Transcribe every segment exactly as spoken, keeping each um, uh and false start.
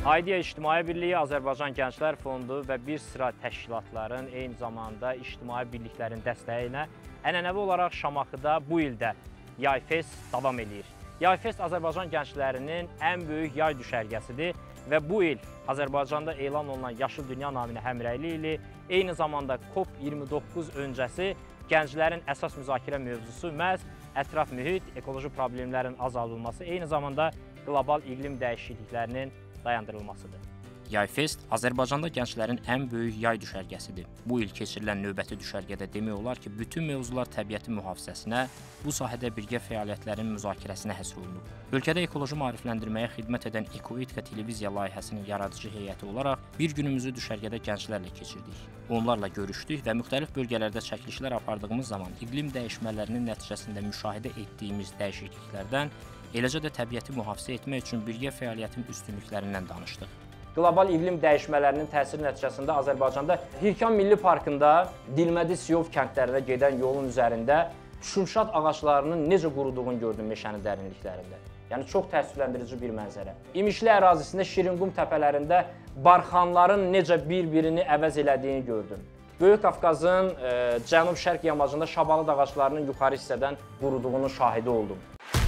Aidiya İctimai Birliyi, Azərbaycan Gənclər Fondu və bir sıra təşkilatların eyni zamanda ictimai birliklərin dəstəyi ilə ənənəvi olaraq Şamaxıda bu ildə Yay Fest davam edir. Yay Fest Azərbaycan gənclərinin ən böyük yay düşərgəsidir və bu il Azərbaycanda elan olunan Yaşıl Dünya naminə həmrəylik ili eyni zamanda COP iyirmi doqquz öncəsi gənclərin əsas müzakirə mövzusu məhz ətraf mühit, ekoloji problemlərin azaldılması, eyni zamanda qlobal iqlim dəyişikliklərinin dayandırılmasıdır. Yay Fest Azərbaycanda gənclərin ən böyük yay düşərgəsidir. Bu il keçirilən növbəti düşərgədə demək olar ki, bütün mövzular təbiətin mühafizəsinə, bu sahədə birgə fəaliyyətlərin müzakirəsinə həsr olunub. Ölkədə ekoloji maarifləndirməyə xidmət edən Ekoetika televiziya layihəsinin yaradıcı heyəti olaraq bir günümüzü düşərgədə gənclərlə keçirdik. Onlarla görüşdük və müxtəlif bölgələrdə çəkilişlər apardığımız zaman iqlim dəyişmələrinin nəticəsində müşahidə etdiyimiz dəyişikliklərdən, eləcə də təbiəti mühafizə etmək üçün birgə fəaliyyətin üstünlüklərindən danışdıq. Qlobal iqlim dəyişmələrinin təsiri nəticəsində Azərbaycanda Hirkan Milli Parkında Dilmədi Siyov kəndlərinə gedən yolun üzərində şümşad ağaclarının necə quruduğunu gördüm meşənin dərinliklərində. Yəni, çox təəssüfləndirici bir mənzərə. İmişli ərazisində Şirinqum təpələrində barxanların necə bir-birini əvəz elədiyini gördüm. Böyük Qafqazın e, cənub-şərq yamacında şabalıd ağaclarının yuxarı hissədən quruduğunun şahidi oldum.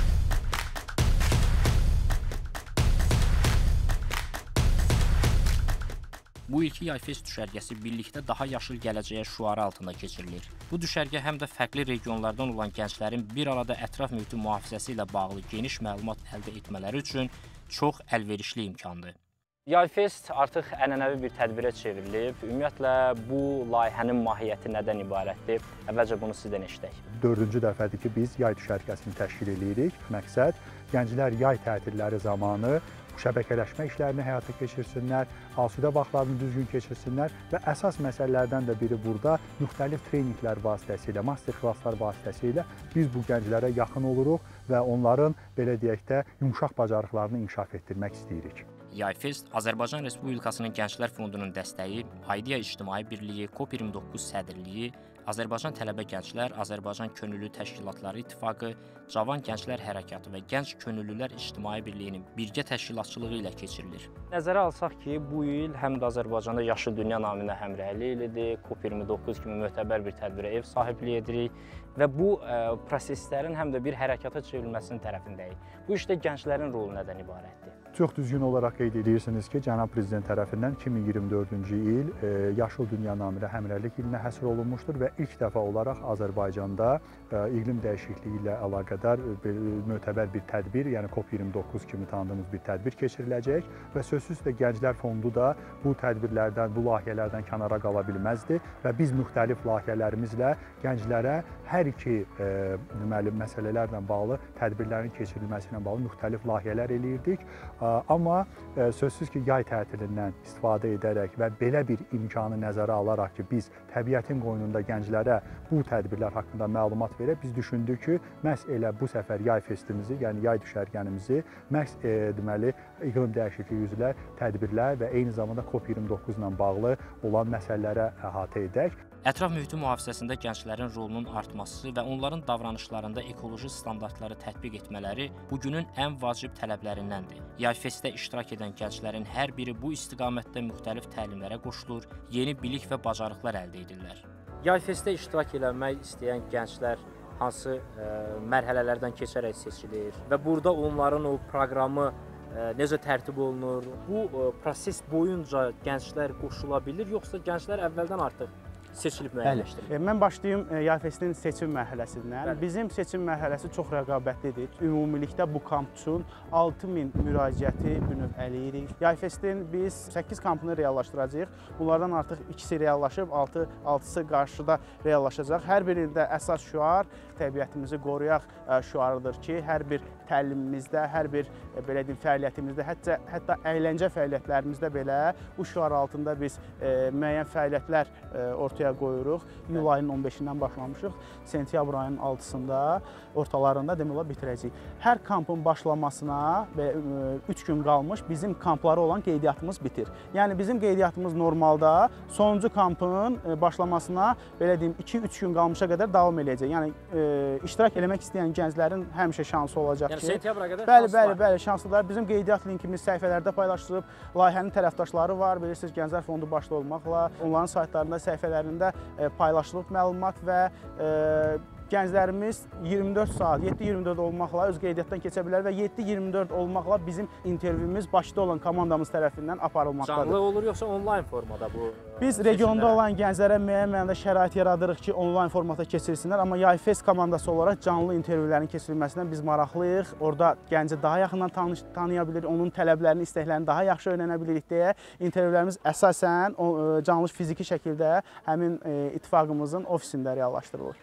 Bu ilki Yay Fest düşərgəsi birlikdə daha yaşıl gələcəyə şüarı altında keçirilir. Bu düşərgə həm də fərqli regionlardan olan gənclərin bir arada ətraf mühitin mühafizəsi ilə bağlı geniş məlumat əldə etmələri üçün çox əlverişli imkandır. Yay Fest artıq ənənəvi bir tədbirə çevrilib. Ümumiyyətlə, bu layihənin mahiyyəti nədən ibarətdir? Əvvəlcə bunu sizdən eşidək. Dördüncü dəfədir ki, biz yay düşərgəsini təşkil edirik. Məqsəd, gənclər yay tətilləri zamanı şəbəkələşmə işlərini həyata keçirsinlər, asudə vaxtlarını düzgün keçirsinlər və əsas məsələlərdən də biri burada müxtəlif treninqlər vasitəsilə, master klasslar vasitəsilə biz bu gənclərə yaxın oluruq və onların, belə deyək də, yumşaq bacarıqlarını inkişaf etdirmək istəyirik. Yay Fest Azərbaycan Respublikasının Gənclər Fondunun dəstəyi, Aidiya İctimai Birliyi, COP iyirmi doqquz sədrliyi, Azərbaycan Tələbə Gənclər, Azərbaycan Könüllü Təşkilatları İttifaqı, Cavan Gənclər Hərəkatı və Gənc Könüllülər İctimai Birliyinin birgə təşkilatçılığı ilə keçirilir. Nəzərə alsaq ki, bu il həm də Azərbaycanda Yaşıl Dünya naminə həmrəylik ilidir, COP iyirmi doqquz kimi möhtəbər bir tədbirə ev sahibliyi edirik və bu ə, proseslərin həm də bir hərəkata çevrilməsinin tərəfindəyik. Bu işdə gənclərin rolu nədən ibarətdir? Çox düzgün olaraq qeyd edirsiniz ki, Cənab Prezident tərəfindən iki min iyirmi dördüncü il e, Yaşıl Dünya naminə həmrəylik ilinə həsr olunmuşdur və ilk dəfə olaraq Azərbaycanda e, iqlim dəyişikliyi ilə əlaqədar e, mötəbər bir tədbir, yəni COP iyirmi doqquz kimi tanıdığımız bir tədbir keçiriləcək və sözsüzlə Gənclər Fondu da bu tədbirlərdən, bu layihələrdən kənara qala bilməzdi və biz müxtəlif layihələrimizlə gənclərə hər iki e, deməli, məsələlərlə bağlı tədbirlərin keçirilməsi ilə bağlı müxtəlif layihələr eləyirdik. Amma sözsüz ki, yay tətilindən istifadə edərək və belə bir imkanı nəzərə alaraq ki, biz təbiətin qoynunda gənclərə bu tədbirlər haqqında məlumat verək, biz düşündük ki, məhz elə bu səfər yay festimizi, yəni yay düşərgənimizi məhz e, deməli, iqlim dəyişikliyi üzrə tədbirlər və eyni zamanda COP iyirmi doqquz ilə bağlı olan məsələlərə əhatə edək. Ətraf mühitin mühafizəsində gənclərin rolunun artması və onların davranışlarında ekoloji standartları tətbiq etmələri bugünün ən vacib tələblərindəndir. Yay Festdə iştirak edən gənclərin hər biri bu istiqamətdə müxtəlif təlimlərə qoşulur, yeni bilik və bacarıqlar əldə edirlər. Yay Festdə iştirak etmək istəyən gənclər hansı ə, mərhələlərdən keçərək seçilir və burada onların o proqramı ə, necə tərtib olunur? Bu ə, proses boyunca gənclər qoşula bilir, yoxsa gənclər əvvəldən artıq seçilib müəyyənləşdirilir? Mən başlayım Yay Festin seçim mərhələsindən. Bəli. Bizim seçim mərhələsi çox rəqabətlidir. Ümumilikdə bu kamp üçün altı min müraciəti bu növ eləyirik. Yay Festin biz səkkiz kampını reallaşdıracağıq. Bunlardan artıq ikisi reallaşıb, altı, altısı qarşıda reallaşacaq. Hər birində əsas şüar təbiətimizi qoruyaq şüarıdır ki, hər bir təlimimizdə, hər bir belə deyim, fəaliyyətimizdə, hətta, hətta əyləncə fəaliyyətlərimizdə belə bu şüar altında biz e, müəyyən fəaliyyətlər e, ortaya qoyuruq. İyul ayının on beşindən başlamışıq. Sentyabr ayının altısında, ortalarında demək olar bitirəcəyik. Hər kampın başlamasına və üç gün qalmış bizim kampları olan qeydiyyatımız bitir. Yəni bizim qeydiyyatımız normalda sonuncu kampın başlamasına belə deyim iki üç gün qalmışa qədər davam eləyəcək. Yəni e, iştirak eləmək istəyən gənclərin həmişə şansı olacaq ki. Yəni sentyabra qədər Bəli, şanslılar. bəli, bəli, şanslılar. Bizim qeydiyyat linkimiz səhifələrdə paylaşılıb. Layihənin tərəfdaşları var, bilirsiniz, Gənclər Fondu başda olmaqla onların saytlarında, səhifələrində paylaşılıb məlumat və e, gənclərimiz iyirmi dörd saat, yeddi iyirmi dörd olmaqla öz qeydiyyatdan keçə bilər və yeddi iyirmi dörd olmaqla bizim intervyumuz başda olan komandamız tərəfindən aparılmaqdadır. Canlı olur yoxsa onlayn formada bu? Biz regionda olan gənclərə müəyyən mənada şərait yaradırıq ki, onlayn formata keçirsinlər, amma YayFest komandası olaraq canlı intervyuların keçirilməsindən biz maraqlıyıq. Orada gənci daha yaxından tanış, tanıya bilirik, onun tələblərini, istəklərini daha yaxşı öyrənə bilirik deyə intervyularımız əsasən canlı fiziki şəkildə həmin ittifaqımızın ofisində reallaşdırılır.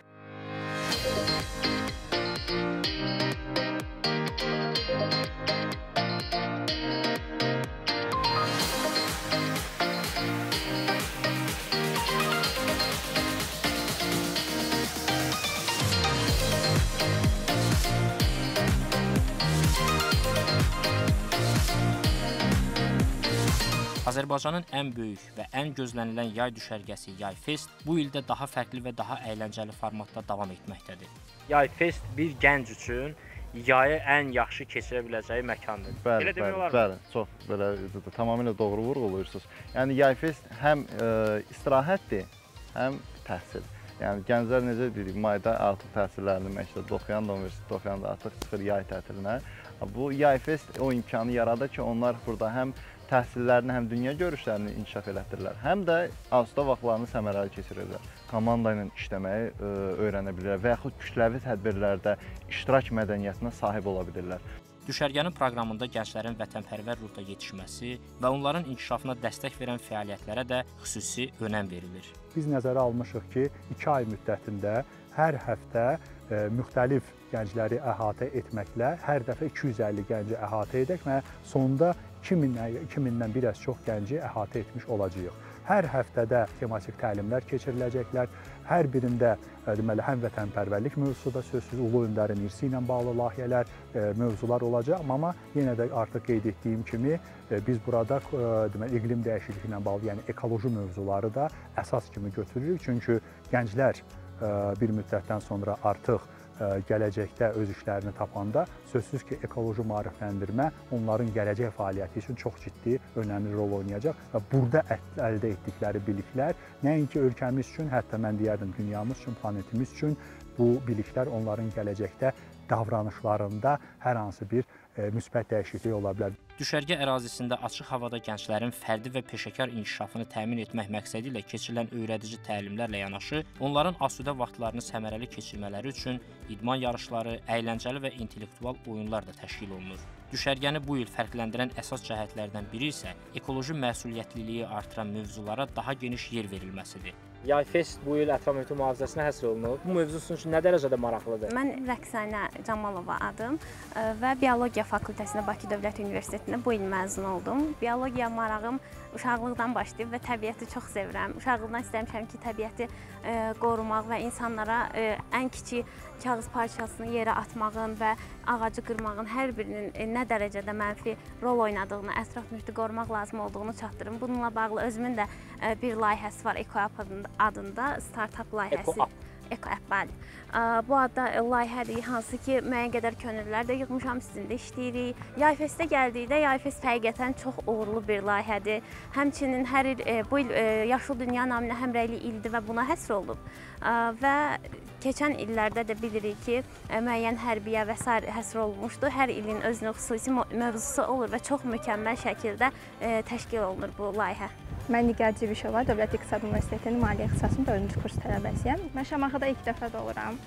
Azərbaycanın ən böyük və ən gözlənilən yay düşərgəsi YayFest bu ildə daha fərqli və daha əyləncəli formatda davam etməkdədir. YayFest bir gənc üçün yayı ən yaxşı keçirə biləcəyi məkandır. Bəli, Elə demək bəli, olar mı? bəli, çox belə tamamilə doğru vurğulayırsınız. Yəni YayFest həm e, istirahətdir, həm təhsil. Yəni gənclər necə dedik, mayda artıq təhsillərini məktəbdə oxuyan da, universitetdə oxuyan da artıq çıxır yay tətilinə. Bu YayFest o imkanı yaradır ki, onlar burada həm təhsillərini, həm dünya görüşlərini inkişaf elətdirirlər, həm də asudə vaxtlarını səmərəli keçirirlər. Komanda ilə işləməyi ə, öyrənə bilirlər və yaxud kütləvi tədbirlərdə iştirak mədəniyyətinə sahib ola bilirlər. Düşərgənin proqramında gənclərin vətənpərvər ruhda yetişməsi və onların inkişafına dəstək verən fəaliyyətlərə də xüsusi önəm verilir. Biz nəzərə almışıq ki, iki ay müddətində hər həftə e, müxtəlif gəncləri əhatə etməklə hər dəfə iki yüz əlli gənci əhatə edək və sonda iki mindən bir az çox gənci əhatə etmiş olacağıq. Hər həftədə tematik təlimlər keçiriləcəklər. Hər birində deməli həm vətənpərvərlik mövzusu da sözsüz ulu öndərin irsi ilə bağlı layihələr, mövzular olacaq. Amma yenə də artıq qeyd etdiyim kimi biz burada deməli iqlim dəyişikliyi ilə bağlı, yəni ekoloji mövzuları da əsas kimi götürürük. Çünki gənclər bir müddətdən sonra artıq gələcəkdə öz işlərini tapanda sözsüz ki, ekoloji maarifləndirmə onların gələcək fəaliyyəti üçün çox ciddi, önəmli rol oynayacaq və burada əldə etdikləri biliklər nəinki ölkəmiz üçün, hətta mən deyərdim dünyamız üçün, planetimiz üçün bu biliklər onların gələcəkdə davranışlarında hər hansı bir e, müsbət dəyişiklik ola bilər. Düşərgə ərazisində açıq havada gənclərin fərdi və peşəkar inkişafını təmin etmək məqsədi ilə keçirilən öyrədici təlimlərlə yanaşı, onların asudə vaxtlarını səmərəli keçirmələri üçün idman yarışları, əyləncəli və intellektual oyunlar da təşkil olunur. Düşərgəni bu il fərqləndirən əsas cəhətlərdən biri isə ekoloji məsuliyyətliliyi artıran mövzulara daha geniş yer verilməsidir. YayFest bu il ətraf mühitin mühafizəsinə həsr olunub. Bu mövzu sizin üçün nə dərəcədə maraqlıdır? Mən Rəqsanə Camalova adım və Biologiya fakültəsində Bakı Dövlət Universitetində bu il məzun oldum. Biologiya marağım uşaqlıqdan başlayıb və təbiəti çox sevirəm. Uşaqlıqdan istəmişəm ki, təbiəti e, qorumaq və insanlara e, ən kiçik kağız parçasını yerə atmağın və ağacı qırmağın hər birinin e, nə dərəcədə mənfi rol oynadığını, ətraf mühiti qorumaq lazım olduğunu çatdırım. Bununla bağlı özümün də e, bir layihəsi var, EcoApp adında, startup layihəsi. EcoApp. EcoApp, bəli. Bu adda layihədir, hansı ki, müəyyən qədər könüllülər də yığmışam, sizinlə işləyirik. YayFestə gəldikdə, YayFest həqiqətən çox uğurlu bir layihədir. Həmçinin hər il, bu il Yaşıl Dünya naminə həmrəylik ildir və buna həsr olunub. Və keçən illərdə də bilirik ki, müəyyən hərbiyə və s. həsr olunmuşdur. Hər ilin özünün xüsusi mövzusu olur və çox mükəmməl şəkildə təşkil olunur bu layihə. Mən Nigar Civişova, Dövlət İqtisad Universitetinin Maliyyə ixtisasının dördüncü kurs tələbəsiyəm. Mən Şamaxıda ilk dəfə də oluram.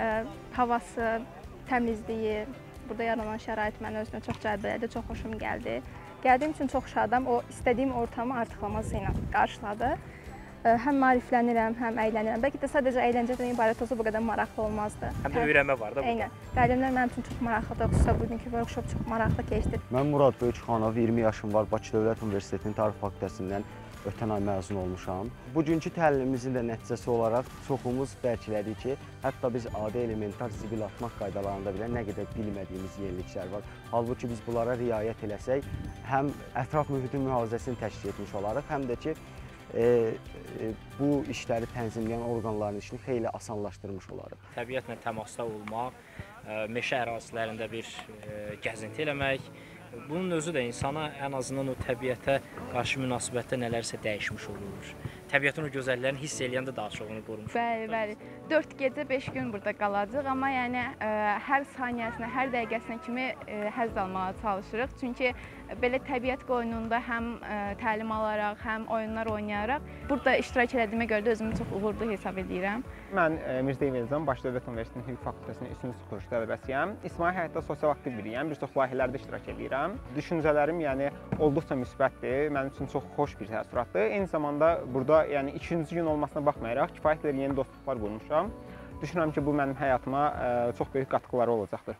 Havası, təmizliyi, burada yaranan şərait məni özünə çox cəlb elədi, çox xoşum gəldi. Gəldiyim üçün çox şadam, o istədiyim ortamı artıqlaması ilə qarşıladı. Həm maariflənirəm, həm əylənirəm. Bəlkə də sadəcə əyləncədən ibarət olsa bu qədər maraqlı olmazdı. Həm də öyrənmə var da burada. Eynən. Təlimlər mənim üçün çox maraqlıdır, xüsusilə bugünkü workshop çox maraqlı keçdi. Mən Murad Böyükxanov, iyirmi yaşım var, Bakı Dövlət Universitetinin Tarix fakültəsindən ötən ay məzun olmuşam. Bugünkü təlimimizin də nəticəsi olaraq çoxumuz bərkilədik ki, hətta biz adi elementar zibil atmaq qaydalarında belə nə qədər bilmədiyimiz yeniliklər var. Halbuki biz bunlara riayət eləsək, həm ətraf mühitin mühafizəsini təşkil etmiş olarıq, həm də ki, e, e, bu işləri tənzimləyən orqanların işini xeyli asanlaşdırmış olarıq. Təbiətlə təmasda olmaq, meşə ərazilərində bir gəzinti eləmək. Bunun özü də insana ən azından o təbiətə qarşı münasibətdə nələrsə dəyişmiş olur. Təbiətin o gözəlliklərini hiss eləyəndə daha çox onu qorumuş. Bəli, bəli. dörd gecə beş gün burada qalacağıq, amma yəni ə, hər saniyəsinə, hər dəqiqəsinə kimi ə, həzz almağa çalışırıq. Çünki belə təbiət qoynunda həm ə, təlim alaraq, həm oyunlar oynayaraq burada iştirak etdiyimə görə də özümü çox uğurlu hesab edirəm. Mən Mirzəyev Elzam, Bakı Dövlət Universitetinin Hüquq Fakültəsinin üçüncü kurs tələbəsiyəm. İctimai həyatda sosial aktiv biriyəm, bir çox layihələrdə iştirak edirəm. Düşüncələrim yəni olduqca müsbətdir, mənim üçün çox xoş bir təəssüratdır. Eyni zamanda burada yəni ikinci gün olmasına baxmayaraq kifayət qədər yeni dostluqlar qurmuşam. Düşünürəm ki, bu mənim həyatıma ə, çox böyük qatqıları olacaqdır.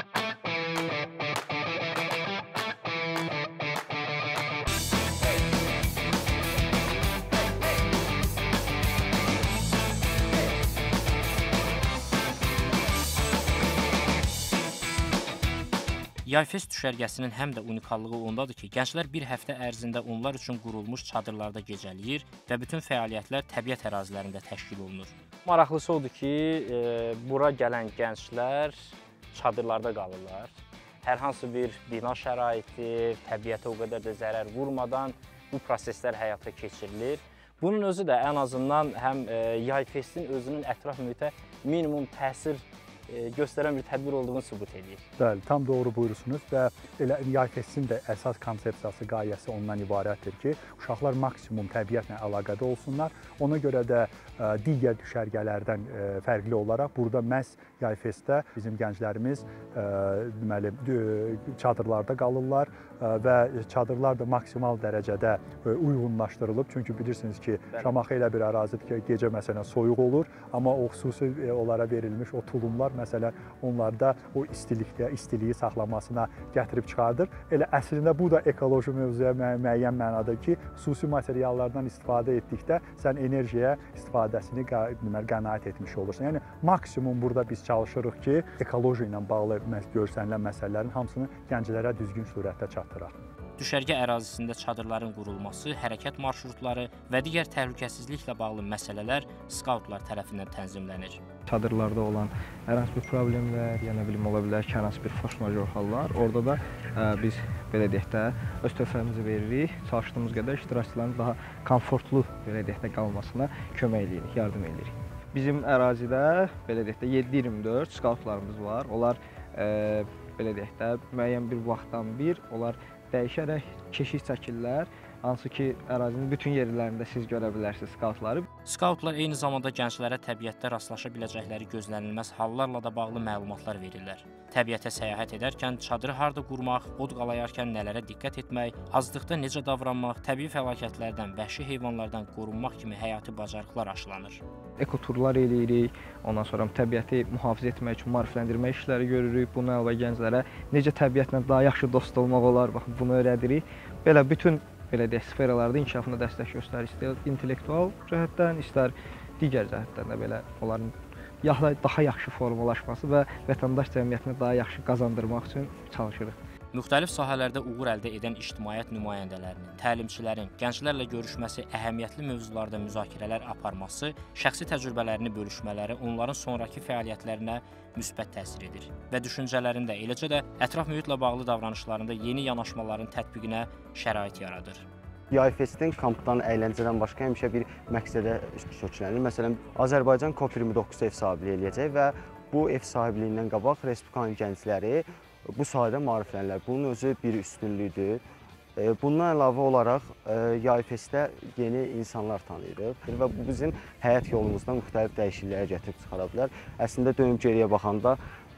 Yayfest düşərgəsinin həm də unikallığı ondadır ki, gənclər bir həftə ərzində onlar üçün qurulmuş çadırlarda gecələyir və bütün fəaliyyətlər təbiət ərazilərində təşkil olunur. Maraqlısı odur ki, e, bura gələn gənclər çadırlarda qalırlar. Hər hansı bir bina şəraiti, təbiətə o qədər də zərər vurmadan bu proseslər həyata keçirilir. Bunun özü də ən azından həm e, Yayfestin özünün ətraf mühitə minimum təsir göstərən bir tədbir olduğunu sübut edir. Bəli, tam doğru buyurursunuz və elə Yayfestin də əsas konsepsiyası, qayəsi ondan ibarətdir ki, uşaqlar maksimum təbiətlə əlaqədə olsunlar. Ona görə də ə, digər düşərgələrdən ə, fərqli olaraq burada məhz Yayfestdə bizim gənclərimiz ə, deməli çadırlarda qalırlar ə, və çadırlar da maksimal dərəcədə ə, uyğunlaşdırılıb. Çünki bilirsiniz ki, Şamaxı elə bir ərazidir ki, gecə məsələn soyuq olur, amma o xüsusi onlara verilmiş o tulumlar məsələn onlarda o istilikdə, istiliyi saxlamasına gətirib çıxardır. Elə əslində bu da ekoloji mövzuya müəyyən mənada ki, xüsusi materiallardan istifadə etdikdə sən enerjiyə istifadəsini qənaət etmiş olursun. Yəni maksimum burada biz çalışırıq ki, ekologiya ilə bağlı görsənilən məsələlərin hamısını gənclərə düzgün surətdə çatdıraq. Düşərgə ərazisində çadırların qurulması, hərəkət marşrutları və digər təhlükəsizliklə bağlı məsələlər skautlar tərəfindən tənzimlənir. Çadırlarda olan hər hansı bir problemlər, yəni bilim ola bilər ki, hər hansı bir force major hallar, orada da ə, biz belə deyək də öz töhfəmizi veririk, çalışdığımız qədər iştirakçıların daha komfortlu belə deyək də qalmasına kömək edirik, yardım edirik. Bizim ərazidə belə deyək də yeddi iyirmi dörd skautlarımız var. Onlar ə, belə deyək də müəyyən bir vaxtdan bir onlar dəyişərək keşik çəkirlər, hansı ki, ərazinin bütün yerlərində siz görə bilərsiniz skautları. Skautlar eyni zamanda gənclərə təbiətdə rastlaşa biləcəkləri gözlənilməz hallarla da bağlı məlumatlar verirlər. Təbiətə səyahət edərkən çadırı harda qurmaq, od qalayarkən nələrə diqqət etmək, azlıqda necə davranmaq, təbii fəlakətlərdən, vəhşi heyvanlardan qorunmaq kimi həyati bacarıqlar aşılanır. Ekoturlar eləyirik, ondan sonra təbiəti mühafizə etmək üçün maarifləndirmə işləri görürük. Bunu əlavə gənclərə necə təbiətlə daha yaxşı dost olmaq olar, baxın bunu öyrədirik. Belə bütün belə deyək, sferalarda inkişafına dəstək göstərir. İstər intellektual cəhətdən, istər digər cəhətdən də belə onların daha yaxşı formalaşması və vətəndaş cəmiyyətinə daha yaxşı qazandırmaq üçün çalışırıq. Müxtəlif sahələrdə uğur əldə edən ictimaiyyət nümayəndələrinin, təlimçilərin gənclərlə görüşməsi, əhəmiyyətli mövzularda müzakirələr aparması, şəxsi təcrübələrini bölüşmələri onların sonrakı fəaliyyətlərinə müsbət təsir edir və düşüncələrində, eləcə də ətraf mühitlə bağlı davranışlarında yeni yanaşmaların tətbiqinə şərait yaradır. Yayfestin kampdan, əyləncədən başqa həmişə bir məqsədə köklənir. Məsələn, Azərbaycan COP iyirmi doqquz ev sahibliyi eləyəcək və bu ev sahibliyindən qabaq Respublikanın gəncləri bu sahədə maariflənirlər. Bunun özü bir üstünlükdür. Bundan əlavə olaraq Yayfestdə yeni insanlar tanıyırıq və bu bizim həyat yolumuzda müxtəlif dəyişikliklərə gətirib çıxara bilər. Əslində dönüb geriyə baxanda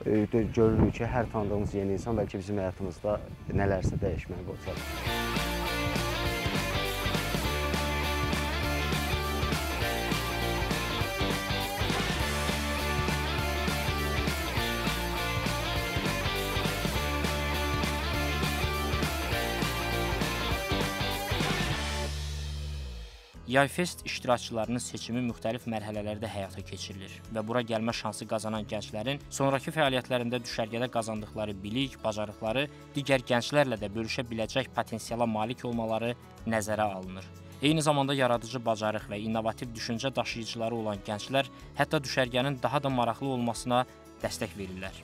görürük ki, hər tanıdığımız yeni insan bəlkə bizim həyatımızda nələrsə dəyişməyə qoçar. Yayfest iştirakçılarının seçimi müxtəlif mərhələlərdə həyata keçirilir və bura gəlmə şansı qazanan gənclərin sonrakı fəaliyyətlərində düşərgədə qazandıqları bilik, bacarıqları digər gənclərlə də bölüşə biləcək potensiala malik olmaları nəzərə alınır. Eyni zamanda yaradıcı bacarıq və innovativ düşüncə daşıyıcıları olan gənclər hətta düşərgənin daha da maraqlı olmasına dəstək verirlər.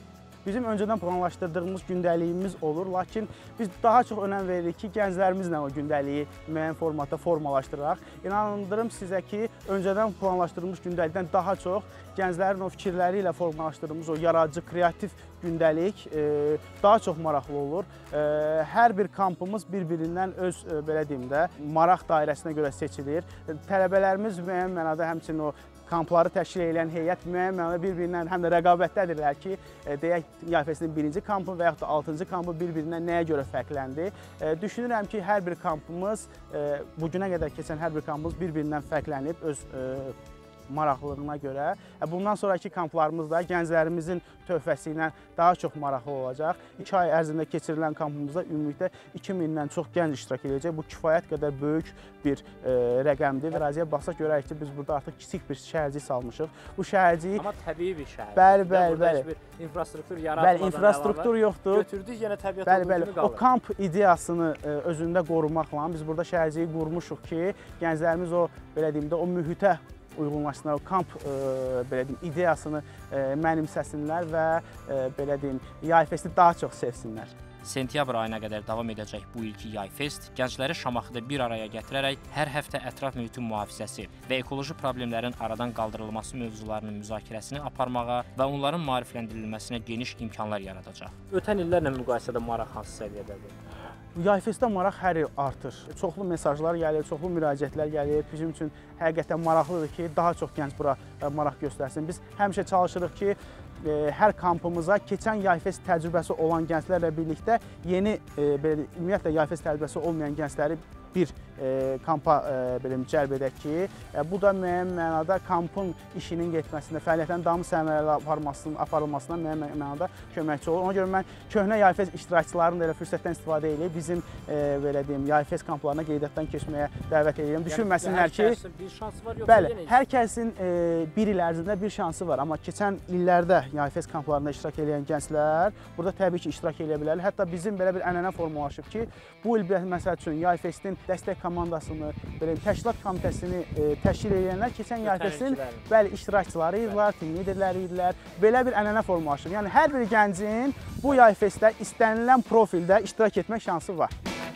bizim öncədən planlaşdırdığımız gündəliyimiz olur, lakin biz daha çox önəm veririk ki, gənclərimizlə o gündəliyi müəyyən formatda formalaşdıraq. İnandırım sizə ki, öncədən planlaşdırdığımız gündəlikdən daha çox gənclərin o fikirləri ilə formalaşdırdığımız o yaradıcı, kreativ gündəlik e, daha çox maraqlı olur. E, hər bir kampımız bir-birindən öz, e, belə deyim də, maraq dairəsinə görə seçilir. Tələbələrimiz müəyyən mənada həmçinin o kampları təşkil edən heyət müəyyən mənada bir-birindən həm də rəqabətdədirlər ki, e, deyək, Yay Festinin birinci kampı və yaxud da altıncı kampı bir-birindən nəyə görə fərqləndi. E, düşünürəm ki, hər bir kampımız, e, bugünə qədər keçən hər bir kampımız bir-birindən fərqlənib öz e, maraqlılığına görə. Bundan sonraki kamplarımız da gənclərimizin töhfəsi ilə daha çox maraqlı olacaq. İki ay ərzində keçirilən kampımızda ümumilikdə iki mindən çox gənc iştirak edəcək. Bu kifayət qədər böyük bir e, rəqəmdir. Əraziyə baxsaq görərik ki, biz burada artıq kiçik bir şəhərcik salmışıq. Bu şəhərciyi... Amma təbii bir şəhər. Bəli, bəli, bəli. Bir infrastruktur yaratmadan bəli, infrastruktur yoxdur. Götürdük, yenə təbiət bəli, bəli. O kamp ideyasını e, özündə qorumaqla biz burada şəhərciyi qurmuşuq ki, gənclərimiz o, belə deyim də, o mühitə uyğunlaşsınlar, o kamp e, belə deyim, ideyasını e, mənimsəsinlər və e, belə deyim, Yay Festi daha çox sevsinlər. Sentyabr ayına qədər davam edəcək bu ilki Yay Fest gəncləri Şamaxıda bir araya gətirərək hər həftə ətraf mühitin mühafizəsi və ekoloji problemlərin aradan qaldırılması mövzularının müzakirəsini aparmağa və onların maarifləndirilməsinə geniş imkanlar yaradacaq. Ötən illərlə müqayisədə maraq hansı səviyyədədir? Yay Festdə maraq hər il artır. Çoxlu mesajlar gəlir, çoxlu müraciətlər gəlir. Bizim üçün həqiqətən maraqlıdır ki, daha çox gənc bura maraq göstərsin. Biz həmişə çalışırıq ki, hər kampımıza keçən Yay Fest təcrübəsi olan gənclərlə birlikdə yeni, belə ümumiyyətlə Yay Fest təcrübəsi olmayan gəncləri bir e, kampa e, belə cəlb edək ki, e, bu da müəyyən mənada kampın işinin getməsində, fəaliyyətlərin daim səmərəli aparılmasının, aparılmasına müəyyən mənada köməkçi olur. Ona görə mən köhnə Yay Fest iştirakçılarını da elə fürsətdən istifadə edib bizim e, belə deyim, Yay Fest kamplarına qeydiyyatdan keçməyə dəvət edirəm. Düşünməsinlər ki, hər kəsin bir şansı var, yoxsa bəli, yenə? Hər kəsin e, bir il ərzində bir şansı var, amma keçən illərdə Yay Fest kamplarında iştirak edən gənclər burada təbii ki, iştirak edə bilərlər. Hətta bizim belə bir ənənə formalaşıb ki, bu il məsəl üçün Yay Festin dəstək komandasını, belə təşkilat komitəsini e, təşkil edənlər keçən Yay Festin bəli iştirakçıları idilər, tim liderləri idilər. Belə bir ənənə formalaşır. Yəni hər bir gəncin bu Yay Festdə istənilən profildə iştirak etmək şansı var.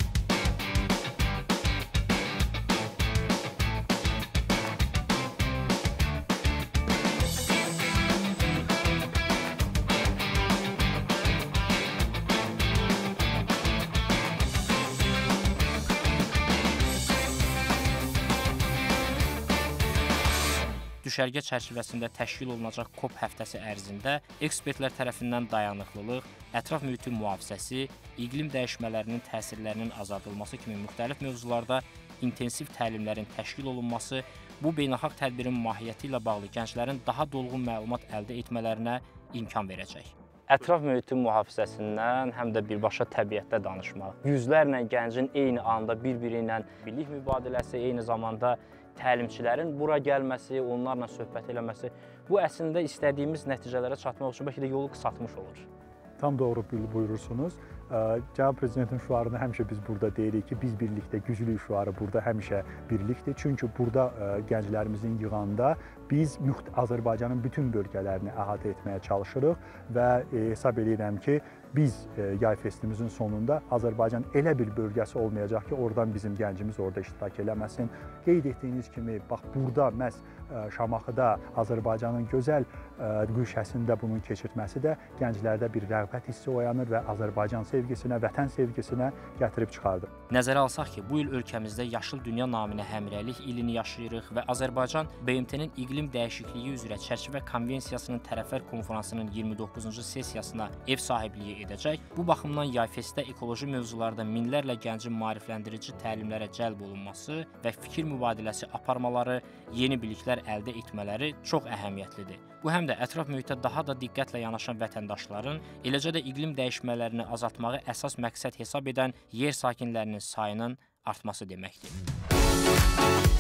Düşərgə çərçivəsində təşkil olunacaq COP həftəsi ərzində ekspertlər tərəfindən dayanıqlılıq, ətraf mühitin mühafizəsi, iqlim dəyişmələrinin təsirlərinin azaldılması kimi müxtəlif mövzularda intensiv təlimlərin təşkil olunması bu beynəlxalq tədbirin mahiyyəti ilə bağlı gənclərin daha dolğun məlumat əldə etmələrinə imkan verəcək. Ətraf mühitin mühafizəsindən həm də birbaşa təbiətdə danışmaq, yüzlərlə gəncin eyni anda bir-biri ilə bilik mübadiləsi, eyni zamanda təlimçilərin bura gəlməsi, onlarla söhbət eləməsi, bu əslində istədiyimiz nəticələrə çatmaq üçün bəlkə də yolu qısaltmış olur. Tam doğru buyurursunuz. Cənab Prezidentin şüarını həmişə biz burada deyirik ki, biz birlikdə güclüyük şüarı burada həmişə birlikdir. Çünki burada gənclərimizin yığanda biz Azərbaycanın bütün bölgələrini əhatə etməyə çalışırıq və hesab edirəm ki, biz Yay Festimizin sonunda Azərbaycan elə bir bölgəsi olmayacaq ki, oradan bizim gəncimiz orada iştirak eləməsin. Qeyd etdiyiniz kimi, bax burada məhz Şamaxıda Azərbaycanın gözəl güşəsində bunun keçirtməsi də gənclərdə bir rəğbət hissi oyanır və Azərbaycan sevgisinə, vətən sevgisinə gətirib çıxardır. Nəzərə alsaq ki, bu il ölkəmizdə Yaşıl Dünya naminə həmrəylik ilini yaşayırıq və Azərbaycan B M T-nin iqlim dəyişikliyi üzrə çərçivə konvensiyasının tərəflər konfransının iyirmi doqquzuncu sessiyasına ev sahibliyi edəcək. Bu baxımdan Yay Festdə ekoloji mövzularda minlərlə gəncin maarifləndirici təlimlərə cəlb olunması və fikir mübadiləsi aparmaları, yeni biliklər əldə etmələri çox əhəmiyyətlidir. Bu həm də ətraf mühitə daha da diqqətlə yanaşan vətəndaşların, eləcə də iqlim dəyişmələrini azaltmağı əsas məqsəd hesab edən yer sakinlərinin sayının artması deməkdir.